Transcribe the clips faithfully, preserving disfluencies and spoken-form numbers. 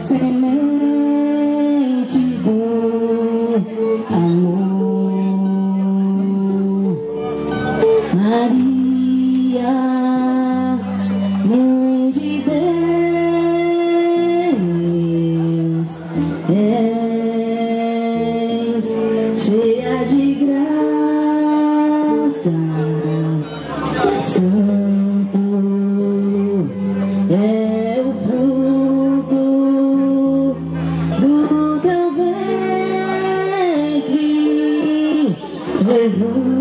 semente do amor. Maria, Mãe de Deus, és cheia de graça, Santo é o fruto do teu ventre, Jesus.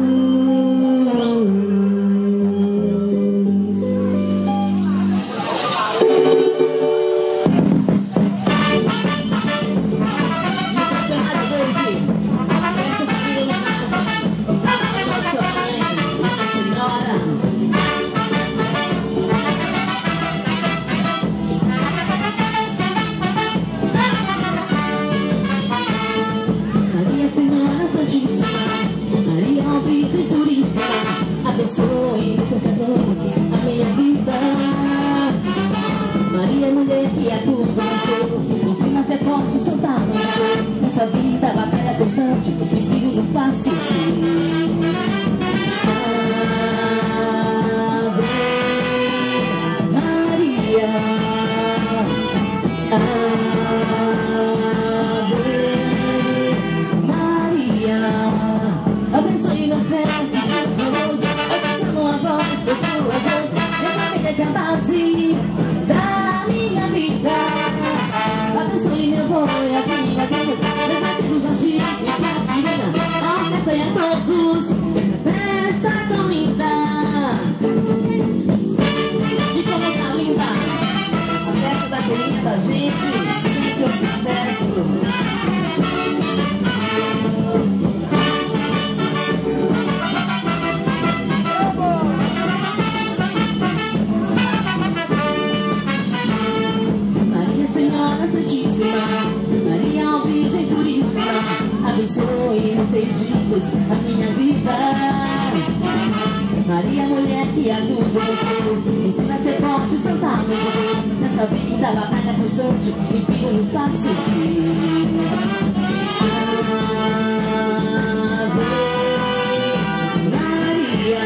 Abençoe muitas vezes a minha vida. Maria, mulher que a tua venceu, me ensina a ser forte, soltar no Deus. Nessa vida, batalha constante, inspiro nos passos seus. Ave Maria, Ave Maria, abençoe meus pés. Pessoas, minha família que é a base da minha vida. Abençoe meu avô e as minhas irmãs, meus amigos, a Chico e a Catarina. Abençoe a todos nessa festa tão linda. E como está linda a festa da colinha da gente, sempre um sucesso. Maria, Virgem Puríssima, abençoe nos teus dias a minha vida. Maria, mulher que a dúvida venceu, ensina a ser forte, soltar no Deus. Nessa vida, batalha constante, inspiro nos passos seus. Ave Maria,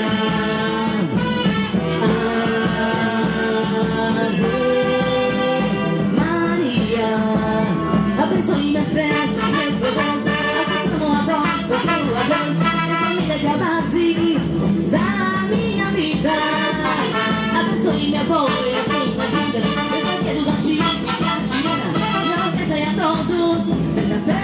abençoe minhas preces, meus bebês, acalmam a voz da sua voz. Minha família que é a base da minha vida. Abençoe minha avó e as minhas vidas, meus banqueiros, a Chico e a Catarina. E a orquestra e a todos nesta festa.